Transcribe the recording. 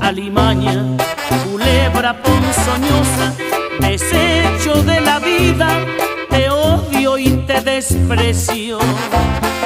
alimaña, culebra ponzoñosa, desecho de la vida, te odio y te desprecio.